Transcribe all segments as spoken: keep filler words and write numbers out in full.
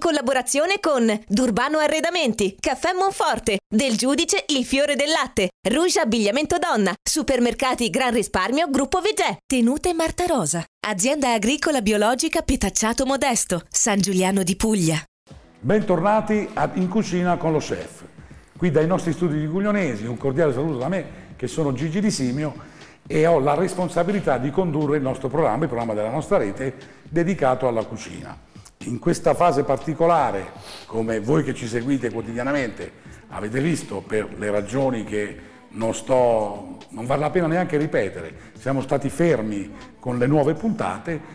collaborazione con D'Urbano Arredamenti, Caffè Monforte, Del Giudice Il Fiore del Latte, Rouge Abbigliamento Donna, Supermercati Gran Risparmio Gruppo Vegè, Tenute Marta Rosa, Azienda Agricola Biologica Petacciato Modesto, San Giuliano di Puglia. Bentornati a In Cucina con lo Chef. Qui dai nostri studi di Guglionesi, un cordiale saluto da me, che sono Gigi Di Simio e ho la responsabilità di condurre il nostro programma, il programma della nostra rete, dedicato alla cucina. In questa fase particolare, come voi che ci seguite quotidianamente avete visto, per le ragioni che non sto, non vale la pena neanche ripetere, siamo stati fermi con le nuove puntate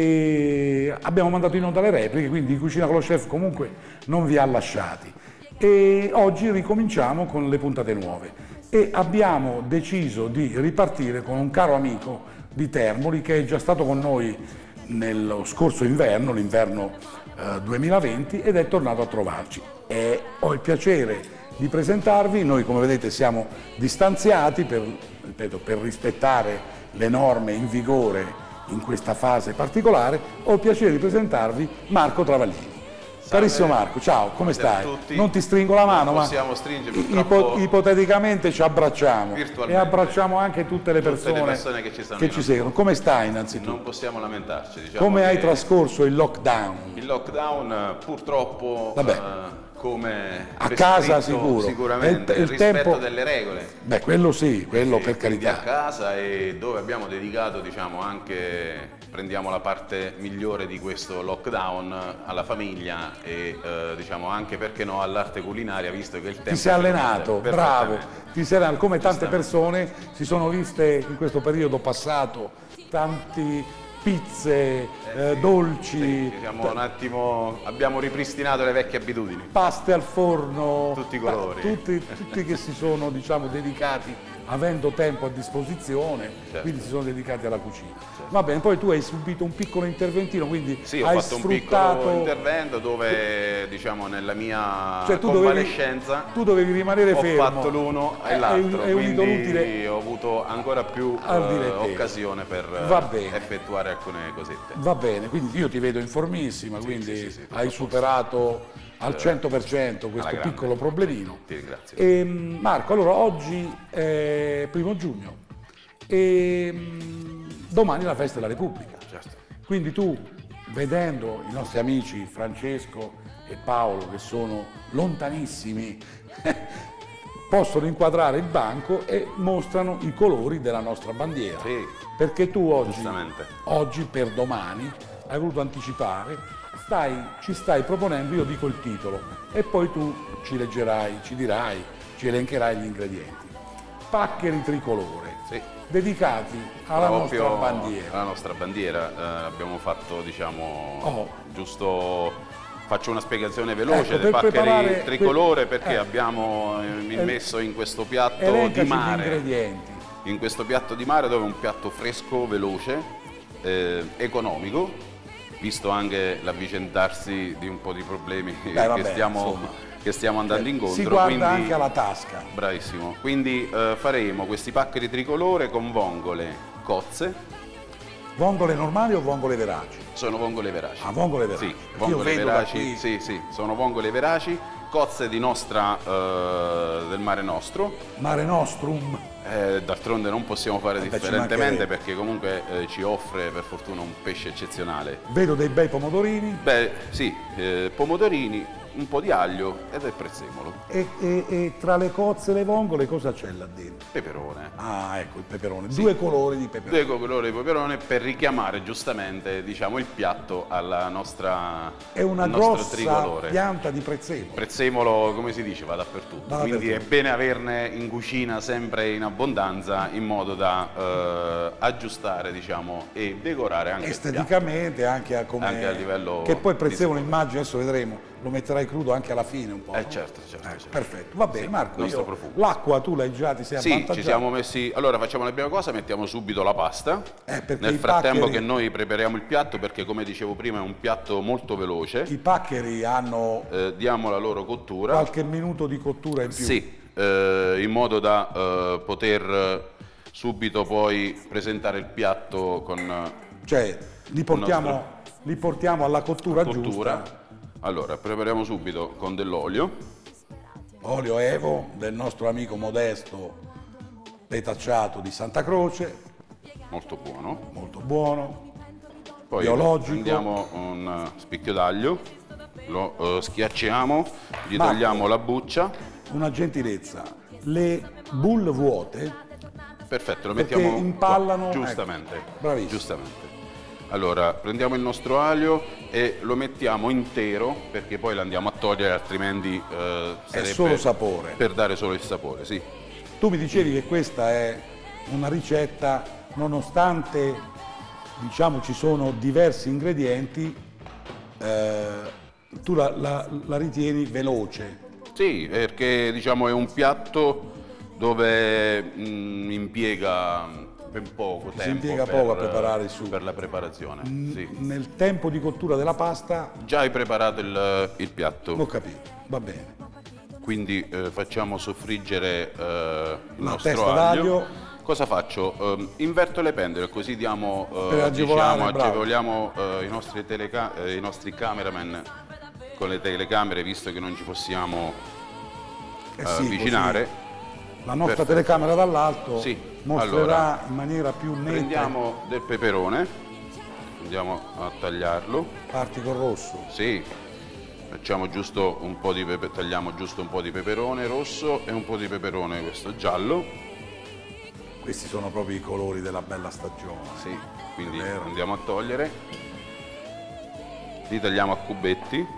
e abbiamo mandato in onda le repliche, quindi In Cucina con lo Chef comunque non vi ha lasciati. E oggi ricominciamo con le puntate nuove e abbiamo deciso di ripartire con un caro amico di Termoli che è già stato con noi nello scorso inverno, l'inverno eh, duemilaventi, ed è tornato a trovarci. E ho il piacere di presentarvi, noi come vedete siamo distanziati per, ripeto, per rispettare le norme in vigore in questa fase particolare, ho il piacere di presentarvi Marco Travaglini. Salve. Carissimo Marco, ciao, come stai? Tutti. Non ti stringo la mano, non ma possiamo stringere, ipo ipoteticamente ci abbracciamo e abbracciamo anche tutte le persone, tutte le persone che ci, che ci seguono. Come stai innanzitutto? Non possiamo lamentarci. Diciamo come che hai trascorso il lockdown? Il lockdown purtroppo Vabbè. Uh, come a casa sicuro, sicuramente, il, il rispetto tempo... delle regole. Beh, quello sì, quello per carità. A casa, e dove abbiamo dedicato, diciamo, anche, prendiamo la parte migliore di questo lockdown alla famiglia e eh, diciamo anche, perché no, all'arte culinaria, visto che il tempo... Ti sei allenato, bravo, ti sei allenato, come tante persone si sono viste in questo periodo passato, tanti pizze, eh, eh, dolci, sì, siamo un attimo, abbiamo ripristinato le vecchie abitudini. Paste al forno, tutti i colori. Tutti, tutti che si sono, diciamo, dedicati, avendo tempo a disposizione, certo. Quindi si sono dedicati alla cucina. Certo. Va bene, poi tu hai subito un piccolo interventino, quindi sì, ho hai fatto sfruttato... un piccolo intervento dove, diciamo, nella mia cioè, tu convalescenza dovevi, tu dovevi rimanere ho fermo. Ho fatto l'uno e l'altro, quindi ho avuto ancora più eh, occasione per effettuare alcune cosette. Va bene, quindi io ti vedo informissima, sì, quindi sì, sì, sì, hai superato al cento per cento questo piccolo problemino. Ti ringrazio. E, Marco, allora oggi è primo giugno e domani è la festa della Repubblica. Certo. Quindi tu, vedendo i nostri amici Francesco e Paolo, che sono lontanissimi, possono inquadrare il banco e mostrano i colori della nostra bandiera. Sì, perché tu oggi, oggi per domani hai voluto anticipare, stai, ci stai proponendo, io dico il titolo, e poi tu ci leggerai, ci dirai, ci elencherai gli ingredienti. Paccheri tricolore, sì, dedicati alla nostra bandiera. Alla nostra bandiera, eh, abbiamo fatto, diciamo, oh. giusto... Faccio una spiegazione veloce, ecco, dei paccheri tricolore, perché eh, abbiamo immesso in questo piatto di mare, ingredienti. in questo piatto di mare, dove è un piatto fresco, veloce, eh, economico, visto anche l'avvicendarsi di un po' di problemi Beh, che, vabbè, stiamo, che stiamo andando eh, incontro. Si guarda quindi, anche alla tasca. Bravissimo. Quindi eh, faremo questi paccheri tricolore con vongole cozze. Vongole normali o vongole veraci? Sono vongole veraci. Ah, vongole veraci. Sì, vongole veraci, sì, sì, sono vongole veraci, cozze di nostra, eh, del Mare Nostro. Mare Nostrum. Eh, D'altronde non possiamo fare Vabbè, differentemente, perché comunque eh, ci offre per fortuna un pesce eccezionale. Vedo dei bei pomodorini. Beh, sì, eh, pomodorini, un po' di aglio ed il prezzemolo. E, e, e tra le cozze e le vongole cosa c'è là dentro? Peperone. Ah, ecco il peperone. Sì. Due colori di peperone. Due colori di peperone per richiamare giustamente, diciamo, il piatto alla nostra È una al nostro grossa tricolore. pianta di prezzemolo. Prezzemolo, come si dice, va dappertutto. Va Quindi dappertutto. È bene averne in cucina sempre in abbondanza, in modo da eh, aggiustare, diciamo, e decorare anche esteticamente, anche a, come... anche a livello. Che poi il prezzemolo, immagino, adesso vedremo, lo metterai crudo anche alla fine un po'. Eh certo, certo, eh, certo. Perfetto, va bene, sì, Marco, io... l'acqua tu l'hai già, ti sei sì, avvantaggiato? Ci siamo messi, allora facciamo la prima cosa, mettiamo subito la pasta, eh, nel frattempo paccheri... che noi prepariamo il piatto, perché come dicevo prima è un piatto molto veloce. I paccheri hanno... Eh, diamo la loro cottura. Qualche minuto di cottura in più. Sì, eh, in modo da eh, poter subito poi presentare il piatto con... Cioè, li portiamo, nostro... li portiamo alla cottura, cottura giusta. Allora, prepariamo subito con dell'olio. Olio Evo del nostro amico Modesto Petacciato di Santa Croce. Molto buono. Molto buono. Poi biologico. prendiamo un spicchio d'aglio, lo uh, schiacciamo, gli Marco, togliamo la buccia. Una gentilezza, le boule vuote. Perfetto, lo perché mettiamo impallano. qua, giustamente. Ecco, bravissimo. Giustamente. Allora, prendiamo il nostro aglio e lo mettiamo intero perché poi lo andiamo a togliere, altrimenti eh, sarebbe è solo sapore. Per dare solo il sapore, sì. Tu mi dicevi che questa è una ricetta, nonostante diciamo ci sono diversi ingredienti, eh, tu la, la, la ritieni veloce. Sì, perché diciamo è un piatto dove mh, impiega ben poco tempo. Si impiega per, poco a preparare il sugo. Per la preparazione, N sì. Nel tempo di cottura della pasta. Già hai preparato il, il piatto. Ho capito, va bene. Quindi eh, facciamo soffriggere eh, il la nostro testa aglio. d'aglio. Cosa faccio? Eh, inverto le pendole, così diamo, eh, per agevolare, diciamo, agevoliamo eh, i, nostri teleca eh, i nostri cameraman con le telecamere, visto che non ci possiamo eh eh, sì, avvicinare. Così. La nostra Perfetto. telecamera dall'alto sì. mostrerà allora, in maniera più netta. Prendiamo del peperone, andiamo a tagliarlo. Parti col rosso. Sì, facciamo giusto un po' di pepe, tagliamo giusto un po' di peperone rosso e un po' di peperone questo giallo. Questi sono proprio i colori della bella stagione. Sì, quindi andiamo a togliere. Li tagliamo a cubetti.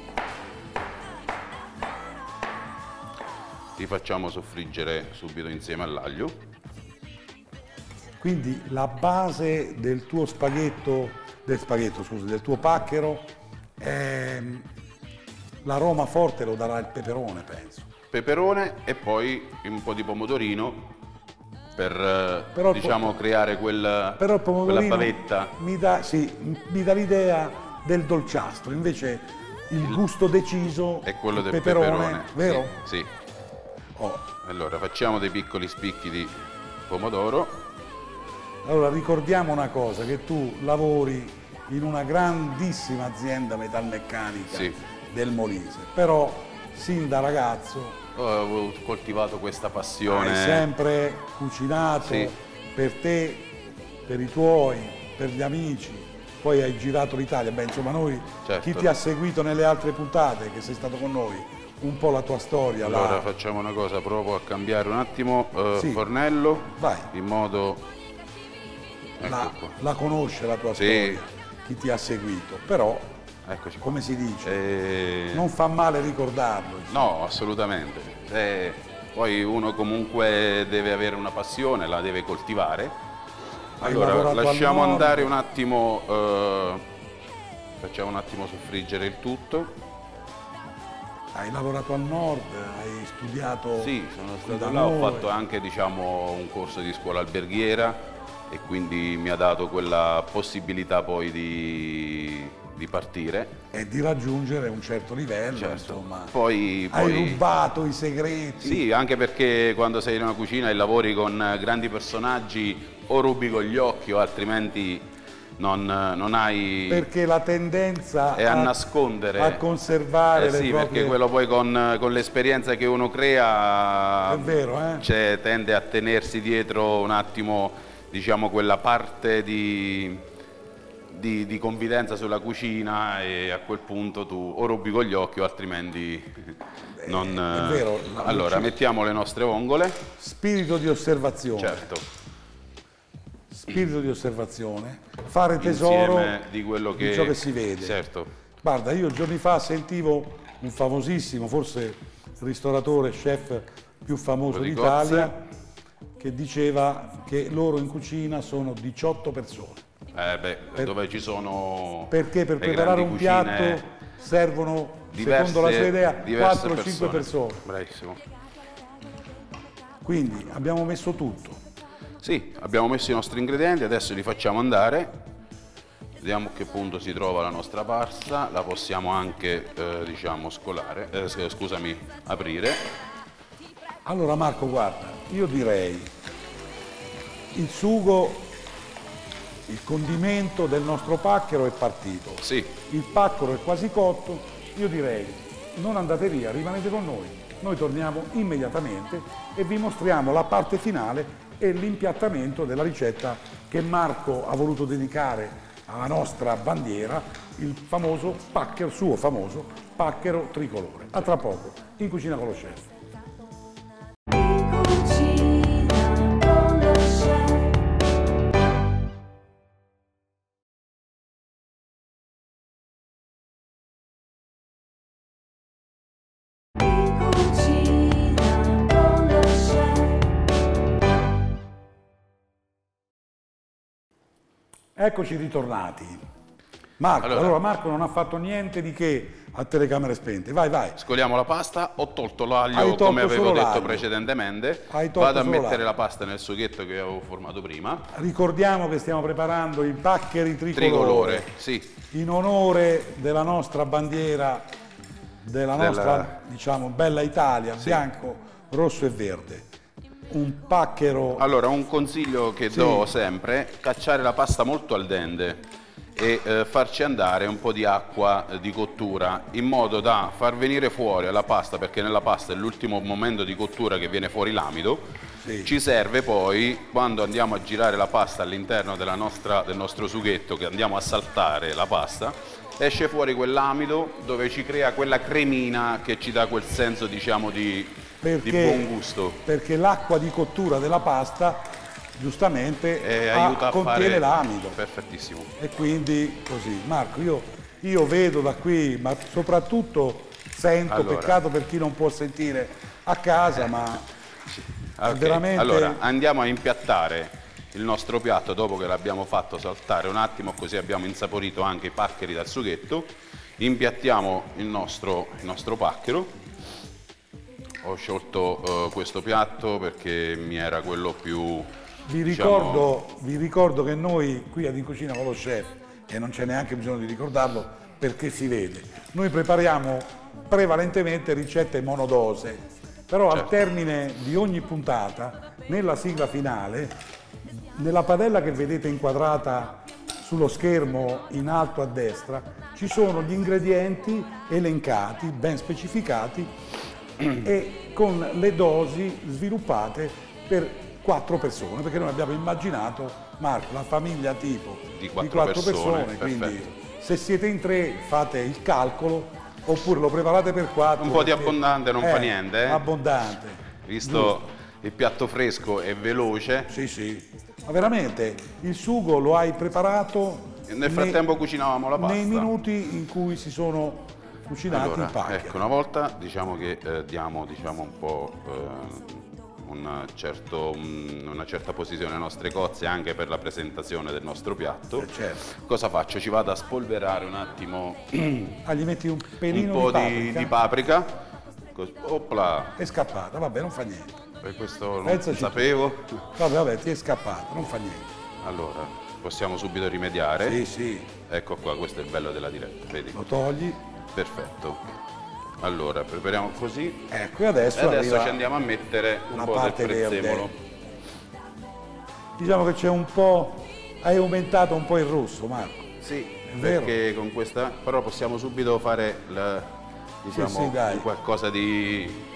Li facciamo soffriggere subito insieme all'aglio. Quindi la base del tuo spaghetto, del spaghetto, scusi, del tuo pacchero, è... l'aroma forte lo darà il peperone, penso. Peperone e poi un po' di pomodorino per però diciamo po creare quel, però il pomodorino quella bavetta. Mi dà, sì, mi dà l'idea del dolciastro, invece il, il gusto deciso è quello del peperone, peperone, vero? Sì. sì. Oh. Allora facciamo dei piccoli spicchi di pomodoro. Allora ricordiamo una cosa, che tu lavori in una grandissima azienda metalmeccanica sì. del Molise, però sin da ragazzo ho coltivato questa passione. Hai sempre cucinato sì. per te, per i tuoi, per gli amici, poi hai girato l'Italia. Beh, insomma, noi, certo. Chi ti ha seguito nelle altre puntate, che sei stato con noi, un po' la tua storia. Allora la... facciamo una cosa, provo a cambiare un attimo il sì. fornello. Vai. In modo... Ecco la, qua. la conosce la tua sì. storia, chi ti ha seguito, però... Eccoci come qua. si dice, e... non fa male ricordarlo. No, assolutamente. E poi uno comunque deve avere una passione, la deve coltivare. Hai allora lasciamo al andare un attimo, eh, facciamo un attimo soffriggere il tutto. Hai lavorato al nord, hai studiato. Sì, sono stato là, ho fatto anche diciamo, un corso di scuola alberghiera e quindi mi ha dato quella possibilità poi di... di partire e di raggiungere un certo livello, certo. Insomma. Poi, hai poi... rubato i segreti. Sì, anche perché quando sei in una cucina e lavori con grandi personaggi o rubi con gli occhi o altrimenti non, non hai... Perché la tendenza è a, a nascondere, a conservare eh le sì, proprie... perché quello poi con, con l'esperienza che uno crea è vero, eh? cioè, tende a tenersi dietro un attimo, diciamo, quella parte di... Di, di confidenza sulla cucina e a quel punto tu o rubi con gli occhi o altrimenti non... È vero. Allora, mettiamo le nostre vongole. Spirito di osservazione. Certo. Spirito di osservazione. Fare tesoro di, quello che... di ciò che si vede. Certo. Guarda, io giorni fa sentivo un famosissimo, forse ristoratore, chef più famoso d'Italia, che diceva che loro in cucina sono diciotto persone. Eh beh, per, dove ci sono perché per preparare un piatto servono, diverse, secondo la sua idea, quattro o cinque persone. Bravissimo. Quindi abbiamo messo tutto. Sì, abbiamo messo i nostri ingredienti, adesso li facciamo andare. Vediamo a che punto si trova la nostra pasta, la possiamo anche, eh, diciamo, scolare, eh, scusami, aprire. Allora Marco, guarda, io direi il sugo... Il condimento del nostro pacchero è partito. Sì. Il pacchero è quasi cotto, io direi non andate via, rimanete con noi, noi torniamo immediatamente e vi mostriamo la parte finale e l'impiattamento della ricetta che Marco ha voluto dedicare alla nostra bandiera, il famoso pacchero, suo famoso pacchero tricolore. A tra poco, in Cucina con lo Chef. Eccoci ritornati. Marco, allora, allora Marco non ha fatto niente di che a telecamere spente. Vai, vai. Scoliamo la pasta, ho tolto l'aglio come avevo detto precedentemente. Vado a mettere la pasta nel sughetto che avevo formato prima. Ricordiamo che stiamo preparando i paccheri tricolore, tricolore sì. in onore della nostra bandiera, della nostra, della... diciamo, bella Italia, sì. Bianco, rosso e verde. Un pacchero... Allora, un consiglio che sì. do sempre, cacciare la pasta molto al dente e eh, farci andare un po' di acqua eh, di cottura in modo da far venire fuori la pasta, perché nella pasta è l'ultimo momento di cottura che viene fuori l'amido. Sì. Ci serve poi, quando andiamo a girare la pasta all'interno del nostro sughetto, che andiamo a saltare la pasta, esce fuori quell'amido dove ci crea quella cremina che ci dà quel senso, diciamo, di... Perché, di buon gusto. Perché l'acqua di cottura della pasta giustamente eh, ha, aiuta a contiene l'amido. Perfettissimo. E quindi così. Marco, io, io vedo da qui, ma soprattutto sento, allora, peccato per chi non può sentire a casa, eh, ma sì. Okay. Veramente... Allora, andiamo a impiattare il nostro piatto dopo che l'abbiamo fatto saltare un attimo, così abbiamo insaporito anche i paccheri dal sughetto. Impiattiamo il nostro, il nostro pacchero. Ho sciolto uh, questo piatto perché mi era quello più... Vi ricordo, diciamo... vi ricordo che noi qui ad In Cucina con lo Chef, e non c'è neanche bisogno di ricordarlo perché si vede, noi prepariamo prevalentemente ricette monodose, però certo. Al termine di ogni puntata, nella sigla finale, nella padella che vedete inquadrata sullo schermo in alto a destra, ci sono gli ingredienti elencati, ben specificati, e con le dosi sviluppate per quattro persone, perché noi abbiamo immaginato, Marco, la famiglia tipo di quattro, di quattro persone, persone quindi se siete in tre fate il calcolo, oppure lo preparate per quattro. Un po' di abbondante non fa niente, eh? Abbondante. Visto giusto. Il piatto fresco e veloce. Sì, sì. Ma veramente, il sugo lo hai preparato? Nel frattempo nei, cucinavamo la pasta. Nei minuti in cui si sono cucinati allora, i paccheri. Ecco, una volta diciamo che eh, diamo diciamo, un po' eh, una, certo, un, una certa posizione alle nostre cozze anche per la presentazione del nostro piatto. Eh, certo. Cosa faccio? Ci vado a spolverare un attimo. Ah, gli metti un pelino un po' di paprika? Di, di paprika. Cos Opla. È scappata, vabbè, non fa niente. Per questo non Pensaci sapevo. Tu. Vabbè, vabbè, ti è scappata, non fa niente. Allora, possiamo subito rimediare. Sì, sì. Ecco qua, questo è il bello della diretta, vedi? Lo togli. Perfetto. Allora, prepariamo così. Ecco, e adesso, e adesso ci andiamo a mettere un po' del prezzemolo. Diciamo che c'è un po'... hai aumentato un po' il rosso, Marco. Sì, è perché vero? Con questa... però possiamo subito fare la, diciamo, sì, sì, dai. Qualcosa di...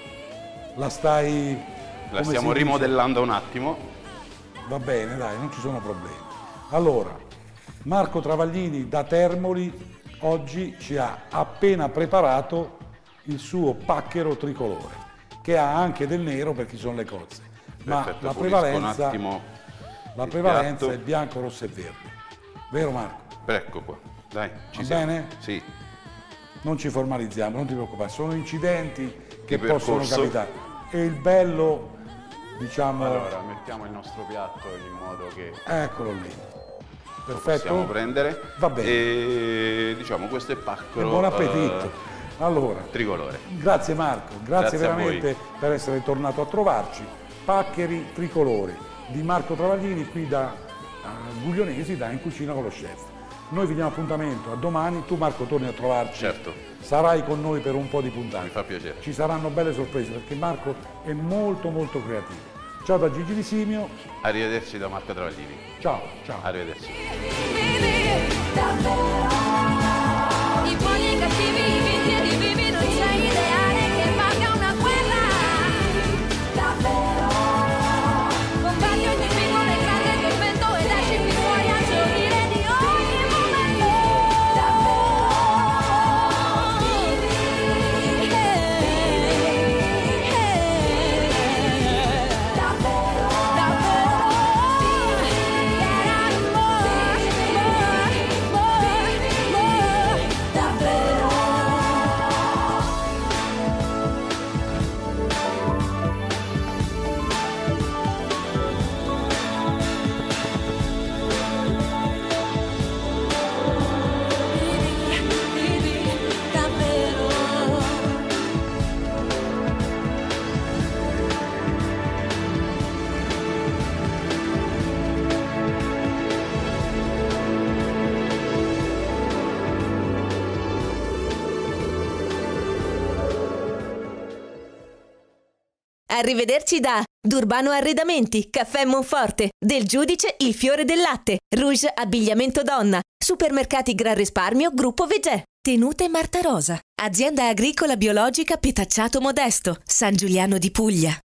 La stai... La stiamo rimodellando un attimo. Va bene, dai, non ci sono problemi. Allora, Marco Travaglini da Termoli oggi ci ha appena preparato il suo pacchero tricolore, che ha anche del nero perché ci sono le cozze. Ma perfetto, la prevalenza, un attimo la prevalenza è bianco, rosso e verde. Vero Marco? Ecco qua, dai, ci Va siamo. bene? Sì. Non ci formalizziamo, non ti preoccupare, sono incidenti che possono capitare. E il bello, diciamo... Allora, mettiamo il nostro piatto in modo che... Eccolo lì. Perfetto. Lo possiamo prendere. Va bene. E diciamo questo è pacchero. E buon appetito. Uh, allora. Tricolore. Grazie Marco, grazie, grazie veramente per essere tornato a trovarci. Paccheri tricolore di Marco Travaglini qui da uh, Guglionesi, da In Cucina con lo Chef. Noi vi diamo appuntamento a domani, tu Marco torni a trovarci. Certo. Sarai con noi per un po' di puntate. Mi fa piacere. Ci saranno belle sorprese perché Marco è molto molto creativo. Ciao da Gigi Di Simio. Arrivederci da Marco Travaglini. Ciao, ciao. Arrivederci. I buoni e cattivi Arrivederci da D'Urbano Arredamenti, Caffè Monforte, Del Giudice Il Fiore del Latte, Rouge Abbigliamento Donna, Supermercati Gran Risparmio, Gruppo Vegè, Tenute Marta Rosa, Azienda Agricola Biologica Petacciato Modesto, San Giuliano di Puglia.